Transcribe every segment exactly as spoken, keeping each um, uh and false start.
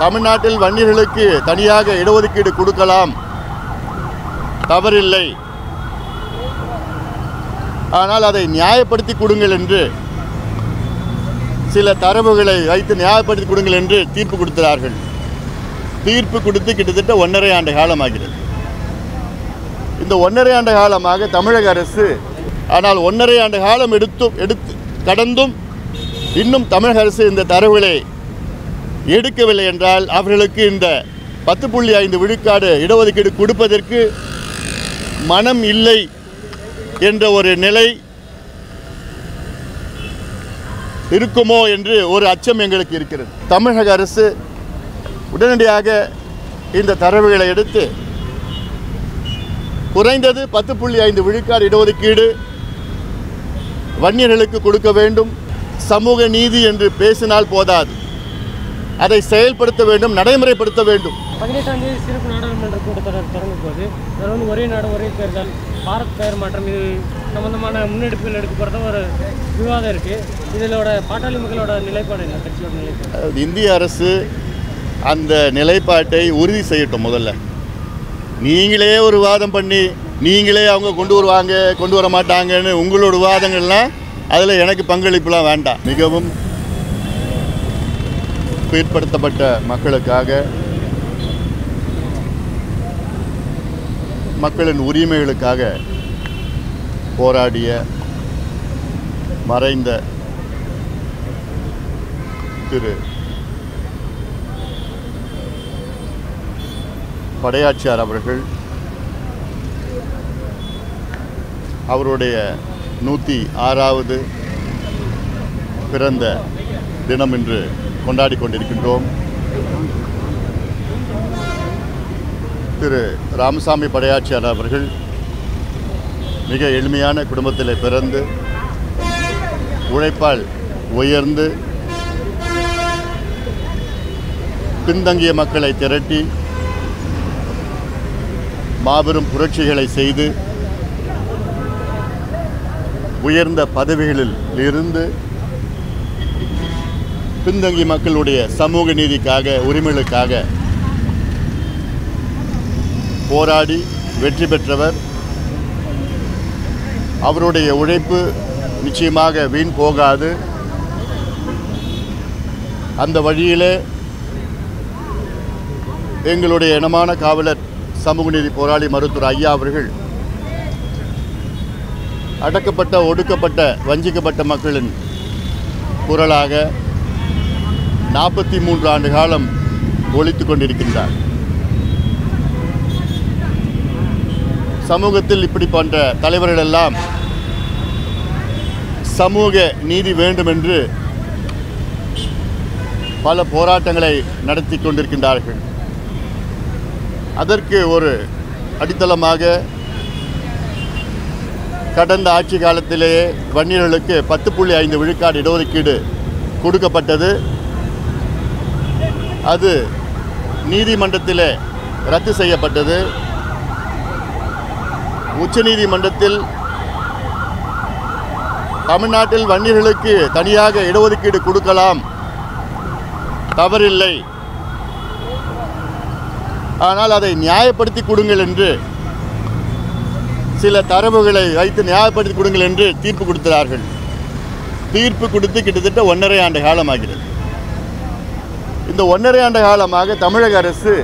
தமிழ்நாட்டில் வன்னியர்களுக்கு தனியாக இடஒதுக்கீடு கொடுக்கலாம், தவறில்லை. ஆனால் அதை நியாயப்படுத்தி கொடுங்கள் என்று சில தரவுகளை வைத்து நியாயப்படுத்தி கொடுங்கள் என்று தீர்ப்பு கொடுக்கிறார்கள். தீர்ப்பு கொடுத்து கிட்டத்தட்ட ஒன்றரை ஆண்டு காலமாகிறது. இந்த ஒன்றரை ஆண்டு காலமாக தமிழக அரசு, ஆனால் ஒன்றரை ஆண்டு காலம் எடுத்து எடுத்து கடந்தும் இன்னும் தமிழக அரசு இந்த தரவுகளை எடுக்கவில்லை என்றால் அவர்களுக்கு இந்த பத்து புள்ளி ஐந்து விழுக்காடு இடஒதுக்கீடு கொடுப்பதற்கு மனம் இல்லை என்ற ஒரு நிலை இருக்குமோ என்று ஒரு அச்சம் எங்களுக்கு இருக்கிறது. தமிழக அரசு உடனடியாக இந்த தரவுகளை எடுத்து குறைந்தது பத்து புள்ளி ஐந்து விழுக்காடு இடஒதுக்கீடு வன்னியர்களுக்கு கொடுக்க வேண்டும். சமூக நீதி என்று பேசினால் போதாது, அதை செயல்படுத்த வேண்டும், நடைமுறைப்படுத்த வேண்டும். பதினெட்டாம் தேதி சிறப்பு நாடாளுமன்ற கூட்டத்தொடர் தொடங்கும் போது அதில் வந்து ஒரே நாடு ஒரே தேர்தல், பாரத் பெயர் மாற்றம், இது சம்பந்தமான முன்னெடுப்புகள் எடுக்கப்படுற ஒரு விவாதம் இருக்குது. இதோட பாட்டாளி மக்களோட நிலைப்பாடு என்ன, கட்சியோட நிலைப்பாடு? இந்திய அரசு அந்த நிலைப்பாட்டை உறுதி செய்யட்டும். முதல்ல நீங்களே ஒரு வாதம் பண்ணி நீங்களே அவங்க கொண்டு வருவாங்க கொண்டு வர மாட்டாங்கன்னு உங்களோட விவாதங்கள்லாம் அதில் எனக்கு பங்களிப்புலாம் வேண்டாம். மிகவும் பிற்படுத்தப்பட்ட மக்களுக்காக, மக்களின் உரிமைகளுக்காக போராடிய மறைந்த திரு படையாட்சியார் அவர்கள் அவருடைய நூற்றி ஆறாவது பிறந்த தினம் இன்று கொண்டாடி கொண்டிருக்கின்றோம். திரு ராமசாமி படையாட்சியார் அவர்கள் மிக எளிமையான குடும்பத்தில் பிறந்து உழைப்பால் உயர்ந்து பின்தங்கிய மக்களை திரட்டி மாபெரும் புரட்சிகளை செய்து உயர்ந்த பதவிகளில் இருந்து பின்தங்கிய மக்களுடைய சமூக நீதிக்காக, உரிமைகளுக்காக போராடி வெற்றி பெற்றவர். அவருடைய உழைப்பு நிச்சயமாக வீண் போகாது. அந்த வழியிலே எங்களுடைய இனமான காவலர், சமூக நீதி போராளி மருத்துவர் ஐயா அவர்கள் அடக்கப்பட்ட, ஒடுக்கப்பட்ட, வஞ்சிக்கப்பட்ட மக்களின் குரலாக நாற்பத்தி மூன்று ஆண்டு காலம் ஒலித்து கொண்டிருக்கின்றார். சமூகத்தில் இப்படி போன்ற தலைவர்கள் எல்லாம் சமூக நீதி வேண்டும் என்று பல போராட்டங்களை நடத்தி கொண்டிருக்கின்றார்கள். அதற்கு ஒரு அடித்தளமாக கடந்த ஆட்சி காலத்திலேயே வன்னியர்களுக்கு பத்து புள்ளி ஐந்து விழுக்காடு இடஒதுக்கீடு கொடுக்கப்பட்டது. அது நீதிமன்றத்தில் ரத்து செய்யப்பட்டது. உச்சநீதிமன்றத்தில் தமிழ்நாட்டில் வன்னியர்களுக்கு தனியாக இடஒதுக்கீடு கொடுக்கலாம், தவறில்லை. ஆனால் அதை நியாயப்படுத்தி கொடுங்கள் என்று சில தரவுகளை வைத்து நியாயப்படுத்தி கொடுங்கள் என்று தீர்ப்பு கொடுக்கிறார்கள். தீர்ப்பு கொடுத்து கிட்டத்தட்ட ஒன்றரை ஆண்டு காலமாகிறது. இந்த ஒன்றரை ஆண்டு காலமாக தமிழக அரசு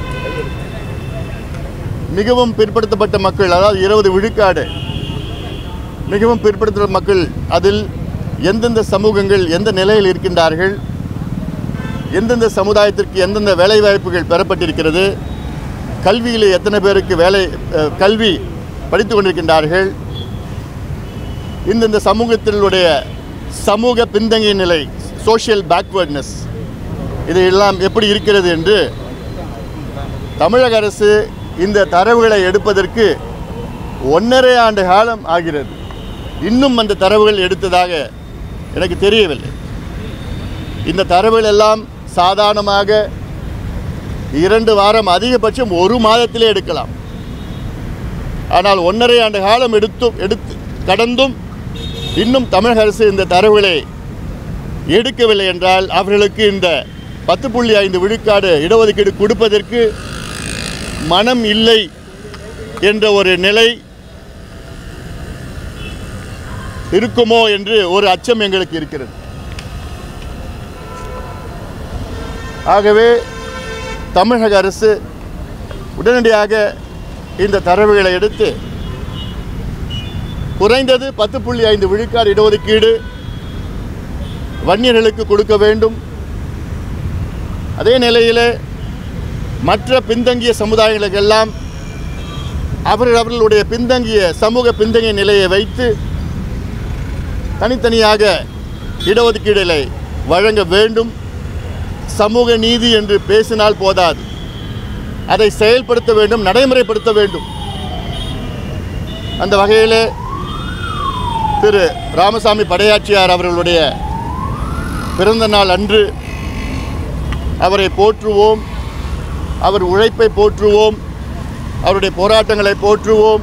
மிகவும் பிற்படுத்தப்பட்ட மக்கள், அதாவது இருபது விழுக்காடு மிகவும் பிற்படுத்தப்பட்ட மக்கள், அதில் எந்தெந்த சமூகங்கள் எந்த நிலையில் இருக்கின்றார்கள், எந்தெந்த சமுதாயத்திற்கு எந்தெந்த வேலைவாய்ப்புகள் பெறப்பட்டிருக்கிறது, கல்வியில் எத்தனை பேருக்கு வேலை கல்வி படித்து கொண்டிருக்கின்றார்கள், இந்தந்த சமூகத்தினுடைய சமூக பின்தங்கிய நிலை, சோஷியல் பேக்வேர்ட்னஸ், இதையெல்லாம் எப்படி இருக்கிறது என்று தமிழக அரசு இந்த தரவுகளை எடுப்பதற்கு ஒன்றரை ஆண்டு காலம் ஆகிறது. இன்னும் அந்த தரவுகள் எடுத்ததாக எனக்கு தெரியவில்லை. இந்த தரவுகள் எல்லாம் சாதாரணமாக இரண்டு வாரம், அதிகபட்சம் ஒரு மாதத்திலே எடுக்கலாம். ஆனால் ஒன்றரை ஆண்டு காலம் எடுத்து எடுத்து கடந்தும் இன்னும் தமிழக அரசு இந்த தரவுகளை எடுக்கவில்லை என்றால் அவர்களுக்கு இந்த பத்து புள்ளி ஐந்து விழுக்காடு இடஒதுக்கீடு கொடுப்பதற்கு மனம் இல்லை என்ற ஒரு நிலை இருக்குமோ என்று ஒரு அச்சம் எங்களுக்கு இருக்கிறது. ஆகவே தமிழக அரசு உடனடியாக இந்த தரவுகளை எடுத்து குறைந்தது பத்து புள்ளி ஐந்து விழுக்காடு இடஒதுக்கீடு வன்னியர்களுக்கு கொடுக்க வேண்டும். அதே நிலையில் மற்ற பின்தங்கிய சமுதாயங்களுக்கெல்லாம் அவர்கள் அவர்களுடைய பின்தங்கிய சமூக பின்தங்கிய நிலையை வைத்து தனித்தனியாக இடஒதுக்கீடுகளை வழங்க வேண்டும். சமூக நீதி என்று பேசினால் போதாது, அதை செயல்படுத்த வேண்டும், நடைமுறைப்படுத்த வேண்டும். அந்த வகையில் திரு ராமசாமி படையாட்சியார் அவர்களுடைய பிறந்த நாள் அன்று அவரை போற்றுவோம், அவர் உழைப்பை போற்றுவோம், அவருடைய போராட்டங்களை போற்றுவோம்.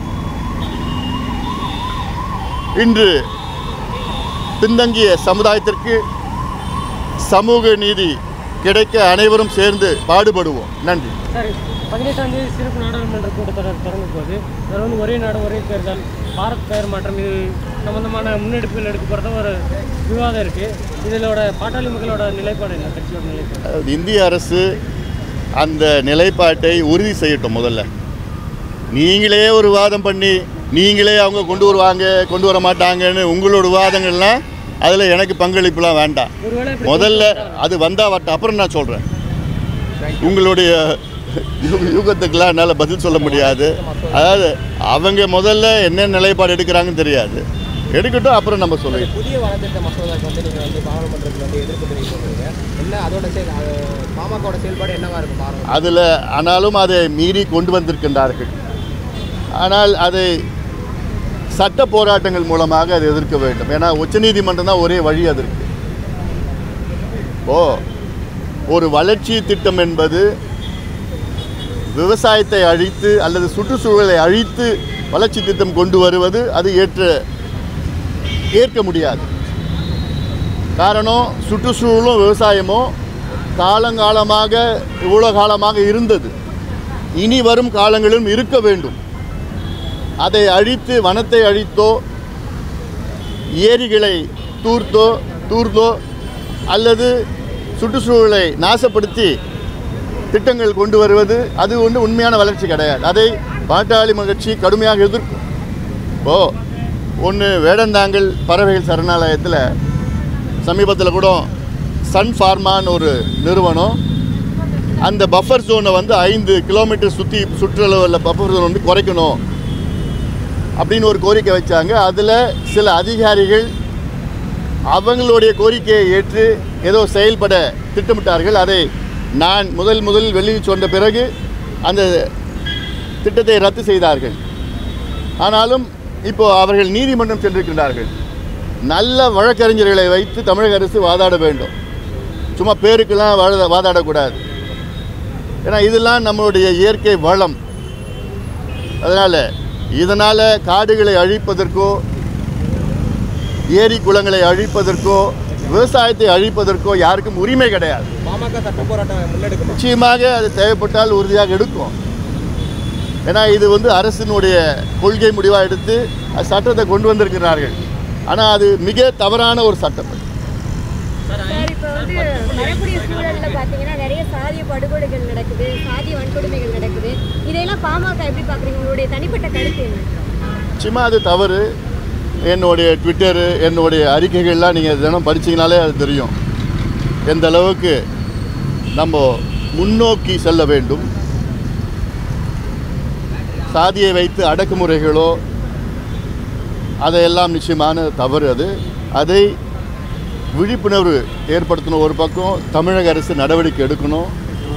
இன்று பின்தங்கிய சமுதாயத்திற்கு சமூக நீதி கிடைக்க அனைவரும் சேர்ந்து பாடுபடுவோம். நன்றி. சரி, பதினெட்டாம் தேதி சிறப்பு நாடாளுமன்ற கூட்டத்தொடர் தொடங்கும் போது இதில் வந்து ஒரே நாடு ஒரே தேர்தல், பாரத் பெயர் மாற்றம், இது சம்பந்தமான முன்னெடுப்புகள் எடுக்க போகிறத ஒரு விவாதம் இருக்குது. இதிலோட பாட்டாளி மக்களோட நிலைப்பாடு என்ன? கட்சியோட நிலைப்பாடு? இந்திய அரசு அந்த நிலைப்பாட்டை உறுதி செய்யட்டும். முதல்ல நீங்களே ஒரு வாதம் பண்ணி நீங்களே அவங்க கொண்டு வருவாங்க கொண்டு வர மாட்டாங்கன்னு உங்களோட விவாதங்கள்லாம் அதில் எனக்கு பங்களிப்புலாம் வேண்டாம். முதல்ல அது வந்தால் வரட்டும், அப்புறம் நான் சொல்கிறேன். உங்களுடைய யூகத்துக்கெல்லாம் என்னால் பதில் சொல்ல முடியாது. அதாவது அவங்க முதல்ல என்ன நிலைப்பாடு எடுக்கிறாங்கன்னு தெரியாது, எடுக்கட்டும், அப்புறம் நம்ம சொல்லுவோம். புதிய வனத்திட்ட மசோதாவுக்கு வந்து நீங்கள் வந்து பாராளுமன்றத்தில் வந்து எதிர்ப்பு தெரிவிக்கிறீங்க. என்ன அதோட செயல் பாமகவோட செயல்பாடு என்னவா இருக்கும் அதில்? ஆனாலும் அதை மீறி கொண்டு வந்திருக்கின்றார்கள். ஆனால் அதை சட்ட போராட்டங்கள் மூலமாக அதை எதிர்க்க வேண்டும். ஏன்னா உச்சநீதிமன்றம் தான் ஒரே வழி அதற்கு. ஓ ஒரு வளர்ச்சி திட்டம் என்பது விவசாயத்தை அழித்து அல்லது சுற்றுச்சூழலை அழித்து வளர்ச்சி திட்டம் கொண்டு வருவது அது ஏற்ற ஏற்க முடியாது. காரணம், சுற்றுச்சூழலும் விவசாயமும் காலங்காலமாக இவ்வளோ காலமாக இருந்தது, இனி வரும் காலங்களிலும் இருக்க வேண்டும். அதை அழித்து வனத்தை அழித்தோ ஏரிகளை தூர்த்தோ தூர்த்தோ அல்லது சுற்றுச்சூழலை நாசப்படுத்தி திட்டங்கள் கொண்டு வருவது அது ஒன்று உண்மையான வளர்ச்சி கிடையாது. அதை பாட்டாளி கட்சி கடுமையாக எதிர்க்கும். ஓ ஒன்று வேடந்தாங்கல் பறவைகள் சரணாலயத்தில் சமீபத்தில் கூட சன் ஃபார்மான்னு ஒரு நிறுவனம் அந்த பஃபர் ஜோனை வந்து ஐந்து கிலோமீட்டர் சுற்றி சுற்றளவில் பஃபர் ஜோன் வந்து குறைக்கணும் அப்படின்னு ஒரு கோரிக்கை வச்சாங்க. அதில் சில அதிகாரிகள் அவங்களுடைய கோரிக்கையை ஏற்று ஏதோ செயல்பட திட்டமிட்டார்கள். அதை நான் முதல் முதல் வெளியே சொன்ன பிறகு அந்த திட்டத்தை ரத்து செய்தார்கள். ஆனாலும் இப்போது அவர்கள் நீதிமன்றம் சென்றிருக்கின்றார்கள். நல்ல வழக்கறிஞர்களை வைத்து தமிழக அரசு வாதாட வேண்டும், சும்மா பேருக்கெல்லாம் வாழ வாதாடக்கூடாது. ஏன்னா இதெல்லாம் நம்மளுடைய இயற்கை வளம். அதனால் இதனால் காடுகளை அழிப்பதற்கோ ஏரி குளங்களை அழிப்பதற்கோ விவசாயத்தை அழிப்பதற்கோ யாருக்கும் உரிமை கிடையாது. பாமக சட்ட போராட்டம் முன்னெடுக்கும், நிச்சயமாக அது தேவைப்பட்டால் உறுதியாக எடுக்கும். ஏன்னா இது வந்து அரசினுடைய கொள்கை முடிவாக எடுத்து சட்டத்தை கொண்டு வந்திருக்கிறார்கள். ஆனால் அது மிக தவறான ஒரு சட்டம். சார், இப்போ வந்து வரக்கூடிய சூழலில் பார்த்தீங்கன்னா நிறைய சாதிய படுகொலைகள் நடக்குது, சாதிய வன்கொடுமைகள் நடக்குது. இதையெல்லாம் பாமக எப்படி பார்க்குறீங்க? உங்களுடைய தனிப்பட்ட கருத்து என்ன? நிச்சயமாக அது தவறு. என்னுடைய ட்விட்டரு என்னுடைய அறிக்கைகள்லாம் நீங்கள் தினம் படிச்சிங்கனாலே அது தெரியும் எந்த அளவுக்கு நம்ம முன்னோக்கி செல்ல வேண்டும். சாதியை வைத்து அடக்குமுறைகளோ அதையெல்லாம் நிச்சயமான தவறு. அது அதை விழிப்புணர்வு ஏற்படுத்தணும். ஒரு பக்கம் தமிழக அரசு நடவடிக்கை எடுக்கணும்.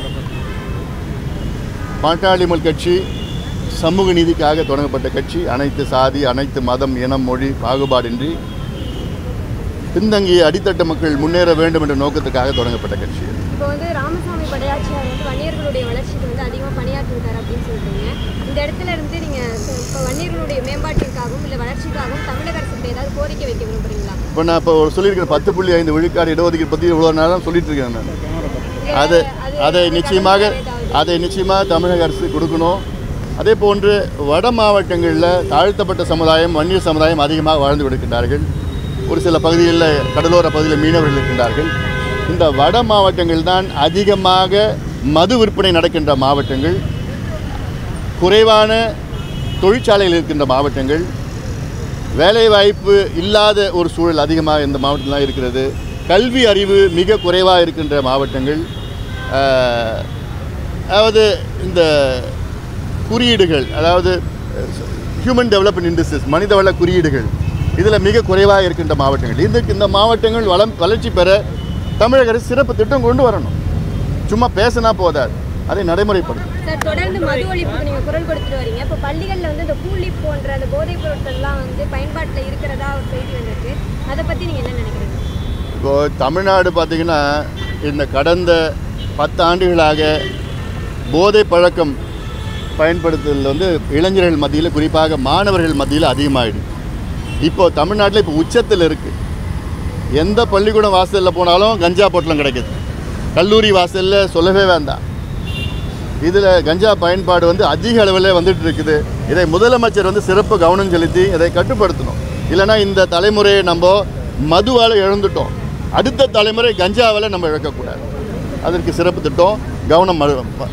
பாட்டாளி மக்கள் கட்சி சமூக நீதிக்காக தொடங்கப்பட்ட கட்சி. அனைத்து சாதி, அனைத்து மதம், இனம், மொழி பாகுபாடின்றி பின்தங்கிய அடித்தட்ட மக்கள் முன்னேற வேண்டும் என்ற நோக்கத்துக்காக தொடங்கப்பட்ட கட்சி. இப்போ வந்து ராமசாமி படையாட்சியார் வந்து வன்னியர்களுடைய வளர்ச்சிக்கு வந்து அதிகமாக பணியாற்றிருக்காரு அப்படின்னு சொல்றீங்க. இந்த இடத்துல இருந்து நீங்கள் இப்போ வன்னியர்களுடைய மேம்பாட்டிற்காகவும் இல்லை வளர்ச்சிக்காகவும் தமிழக அரசுக்கு ஏதாவது கோரிக்கை வைக்க விரும்புகிறீங்களா? இப்போ நான் இப்போ சொல்லியிருக்கிறேன், பத்து புள்ளி ஐந்து விழுக்காடு இடஒதுக்கீடு பற்றி இவ்வளோ நேரம் சொல்லிட்டு இருக்கேன். நான் அது அதை நிச்சயமாக அதை நிச்சயமாக தமிழக அரசு கொடுக்கணும். அதே போன்று வட மாவட்டங்களில் தாழ்த்தப்பட்ட சமுதாயம், வன்னியர் சமுதாயம் அதிகமாக வாழ்ந்து கொடுக்கின்றார்கள். ஒரு சில பகுதிகளில், கடலோர பகுதியில் மீனவர்கள் இருக்கின்றார்கள். இந்த வட மாவட்டங்கள் தான் அதிகமாக மது விற்பனை நடக்கின்ற மாவட்டங்கள், குறைவான தொழிற்சாலைகள் இருக்கின்ற மாவட்டங்கள், வேலைவாய்ப்பு இல்லாத ஒரு சூழல் அதிகமாக இந்த மாவட்டத்தில் இருக்கிறது. கல்வி அறிவு மிக குறைவாக இருக்கின்ற மாவட்டங்கள். அதாவது இந்த குறியீடுகள், அதாவது ஹியூமன் டெவலப்மெண்ட் இண்டஸ்ட்ரீஸ், மனிதவள குறியீடுகள் இதில் மிக குறைவாக இருக்கின்ற மாவட்டங்கள். இதுக்கு இந்த மாவட்டங்கள் வளம் வளர்ச்சி பெற தமிழக அரசு சிறப்பு திட்டம் கொண்டு வரணும். சும்மா பேசினா போதாது, அதை நடைமுறைப்படுத்தும். சார், தொடர்ந்து மது ஒழிப்புக்கு நீங்கள் குரல் கொடுத்துட்டு வரீங்க. இப்போ பள்ளிகளில் வந்து இந்த கூலி போன்ற அந்த போதைப் பொருட்கள்லாம் வந்து பயன்பாட்டில் இருக்கிறதா ஒரு செய்தி வந்திருக்கு. அதை பற்றி நீங்கள் என்ன நினைக்கிறீங்க? இப்போது தமிழ்நாடு பார்த்திங்கன்னா இந்த கடந்த பத்து ஆண்டுகளாக போதை பழக்கம் பயன்படுத்துதல் வந்து இளைஞர்கள் மத்தியில், குறிப்பாக மாணவர்கள் மத்தியில் அதிகமாகிடுது. இப்போது தமிழ்நாட்டில் இப்போ உச்சத்தில் இருக்குது. எந்த பள்ளிக்கூடம் வாசலில் போனாலும் கஞ்சா பொட்டலம் கிடைக்குது. கல்லூரி வாசலில் சொல்லவே வேண்டாம். இதில் கஞ்சா பயன்பாடு வந்து அதிக அளவில் வந்துட்டு இருக்குது. இதை முதலமைச்சர் வந்து சிறப்பு கவனம் செலுத்தி இதை கட்டுப்படுத்தணும். இல்லைனா இந்த தலைமுறையை நம்ம மதுவால் இழந்துட்டோம். அடுத்த தலைமுறை கஞ்சாவால் நம்ம இழக்கக்கூடாது. அதற்கு சிறப்பு திட்டம் கவனம்.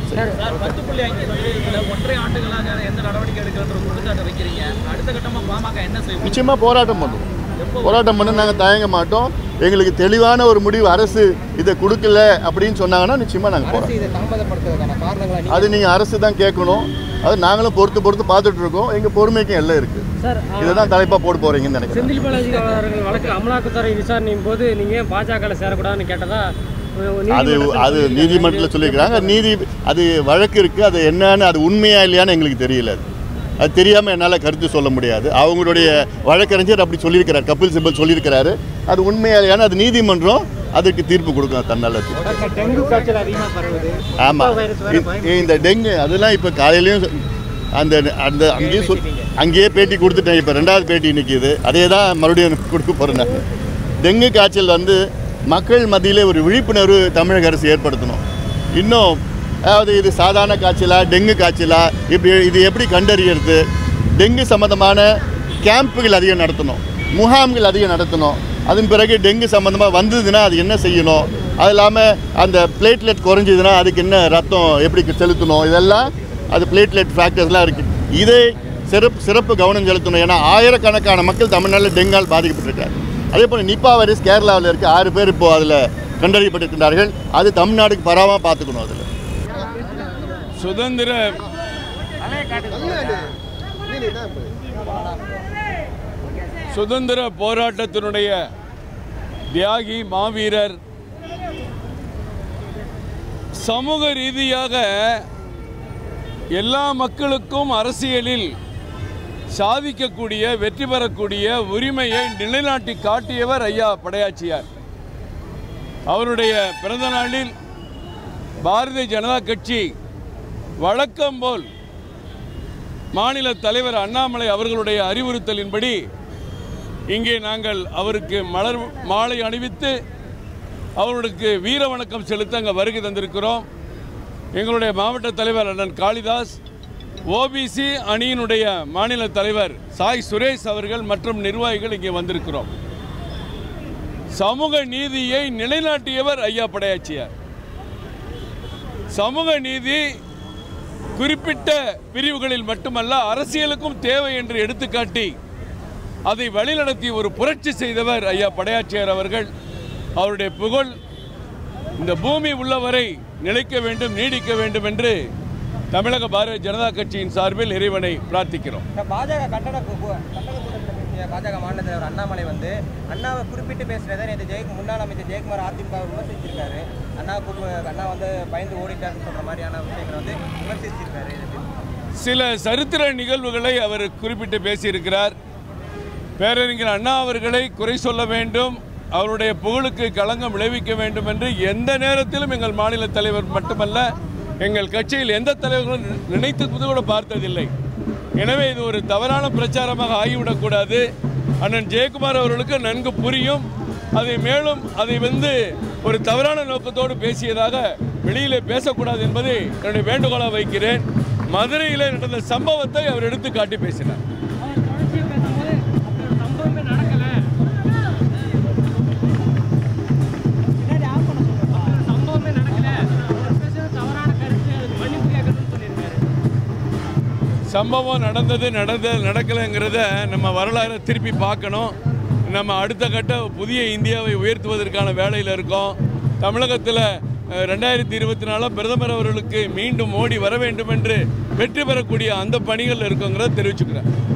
நிச்சயமாக போராட்டம் பண்ணுவோம். போராட்டம் பண்ண நாங்கள் தயங்க மாட்டோம். எங்களுக்கு தெளிவான ஒரு முடிவு அரசு இதை கொடுக்கல அப்படின்னு சொன்னாங்கன்னா நிச்சயமாக நாங்கள் போகிறோம். அது நீங்கள் அரசு தான் கேட்கணும். அது நாங்களும் பொறுத்து பொறுத்து பார்த்துட்டு இருக்கோம். எங்கள் பொறுமைக்கும் எல்லாம் இருக்குது. இதை தான் தலைப்பாக போட்டு போகிறீங்கன்னு நினைக்கிறேன். செந்தில் பாலாஜி அவர்கள் வழக்கு அமலாக்கத்துறை விசாரணையும் போது நீங்கள் பாஜகவில் சேரக்கூடாதுன்னு கேட்டதா அது அது நீதிமன்றத்தில் சொல்லியிருக்கிறாங்க. நீதி அது வழக்கு இருக்குது. அது என்னன்னு, அது உண்மையா இல்லையான்னு எங்களுக்கு தெரியல. அது தெரியாமல் என்னால் கருத்து சொல்ல முடியாது. அவங்களுடைய வழக்கறிஞர் அப்படி சொல்லியிருக்கிறார், கபில் சிபல் சொல்லியிருக்கிறாரு. அது உண்மையா இல்லையான்னு அது நீதிமன்றம் அதுக்கு தீர்ப்பு கொடுக்கும் தன்னால். ஆமாம், இந்த டெங்கு அதெல்லாம் இப்போ காலையிலையும் அந்த அந்த அங்கேயே சொல் அங்கேயே பேட்டி கொடுத்துட்டேன். இப்போ ரெண்டாவது பேட்டி நிற்கிது. அதே தான் மறுபடியும் கொடுக்க போகிறேன் நான். டெங்கு காய்ச்சல் வந்து மக்கள் மத்தியிலே ஒரு விழிப்புணர்வு தமிழக அரசு ஏற்படுத்தணும். இன்னும் அதாவது இது சாதாரண காய்ச்சலா, டெங்கு காய்ச்சலா, இப்படி இது எப்படி கண்டறியறது? டெங்கு சம்மந்தமான கேம்புகள் அதிகம் நடத்தணும், முகாம்கள் அதிகம் நடத்தணும். அதன் பிறகு டெங்கு சம்மந்தமாக வந்ததுன்னா அது என்ன செய்யணும், அது இல்லாமல் அந்த பிளேட்லெட் குறைஞ்சதுன்னா அதுக்கு என்ன ரத்தம் எப்படி செலுத்தணும், இதெல்லாம் அது பிளேட்லெட் ஃபேக்டர்ஸ்லாம் இருக்குது. இதை சிறப்பு சிறப்பு கவனம் செலுத்தணும். ஏன்னா ஆயிரக்கணக்கான மக்கள் தமிழ்நாட்டில் டெங்கால் பாதிக்கப்பட்டிருக்காரு. அதே போல் நிப்பா வைரஸ் கேரளாவில் இருக்குது. ஆறு பேர் இப்போது அதில் கண்டறியப்பட்டிருக்கிறார்கள். அது தமிழ்நாடுக்கு பரவாமல் பார்த்துக்கணும். அதில் சுதந்திர சுதந்திர போராட்டத்தினுடைய தியாகி மாவீரர் சமூக ரீதியாக எல்லா மக்களுக்கும் அரசியலில் சாதிக்கக்கூடிய, வெற்றி பெறக்கூடிய உரிமையை நிலைநாட்டி காட்டியவர் ஐயா படையாச்சியார். அவருடைய பிறந்த நாளில் பாரதிய ஜனதா கட்சி வழக்கம் போல் மாநில தலைவர் அண்ணாமலை அவர்களுடைய அறிவுறுத்தலின்படி இங்கே நாங்கள் அவருக்கு மலர் மாலை அணிவித்து அவர்களுக்கு வீர வணக்கம் செலுத்த அங்கே வருகை தந்திருக்கிறோம். எங்களுடைய மாவட்ட தலைவர் அண்ணன் காளிதாஸ், ஓபிசி அணியினுடைய மாநில தலைவர் சாய் சுரேஷ் அவர்கள் மற்றும் நிர்வாகிகள் இங்கே வந்திருக்கிறோம். சமூக நீதியை நிலைநாட்டியவர் ஐயா படையாச்சியார். சமூக நீதி குறிப்பிட்ட பிரிவுகளில் மட்டுமல்ல, அரசியலுக்கும் தேவை என்று எடுத்துக்காட்டி அதை வழிநடத்தி ஒரு புரட்சி செய்தவர் ஐயா படையாச்சியார் அவர்கள். அவருடைய புகழ் இந்த பூமி உள்ளவரை நிலைக்க வேண்டும், நீடிக்க வேண்டும் என்று தமிழக பாரதிய ஜனதா கட்சியின் சார்பில் இறைவனை பிரார்த்திக்கிறோம். பாஜக கட்டண பாஜக மாநில தலைவர் அண்ணாமலை வந்து அண்ணாவை குறிப்பிட்டு பேசுறதை நேற்று ஜெய முன்னாள் அமைச்சர் ஜெயக்குமார் அதிமுக விமர்சிச்சிருக்காரு. அண்ணா அண்ணா வந்து பயந்து ஓடிட்டாருன்னு சொல்ற மாதிரியான விஷயங்களை வந்து விமர்சிச்சிருக்காரு. சில சரித்திர நிகழ்வுகளை அவர் குறிப்பிட்டு பேசியிருக்கிறார். பேரறிஞர் அண்ணா அவர்களை குறை சொல்ல வேண்டும், அவருடைய புகழுக்கு களங்கம் விளைவிக்க வேண்டும் என்று எந்த நேரத்திலும் எங்கள் மாநில தலைவர் மட்டுமல்ல, எங்கள் கட்சியில் எந்த தலைவர்களும் நினைத்து கூட பார்த்ததில்லை. எனவே இது ஒரு தவறான பிரச்சாரமாக ஆகிவிடக்கூடாது. அண்ணன் ஜெயக்குமார் அவர்களுக்கு நன்கு புரியும். அதை மேலும் அதை வந்து ஒரு தவறான நோக்கத்தோடு பேசியதாக வெளியிலே பேசக்கூடாது என்பதை என்னுடைய வேண்டுகோளாக வைக்கிறேன். மதுரையில் நடந்த சம்பவத்தை அவர் எடுத்து காட்டி பேசினார். சம்பவம் நடந்தது நடந்த நடக்கலைங்கிறத நம்ம வரலாறு திருப்பி பார்க்கணும். நம்ம அடுத்த கட்ட புதிய இந்தியாவை உயர்த்துவதற்கான வேலையில் இருக்கோம். தமிழகத்தில் ரெண்டாயிரத்தி இருபத்தி நாலில் பிரதமர் அவர்களுக்கு மீண்டும் மோடி வர வேண்டும் என்று வெற்றி பெறக்கூடிய அந்த பணிகள் இருக்குங்கிறத தெரிவிச்சுக்கிறேன்.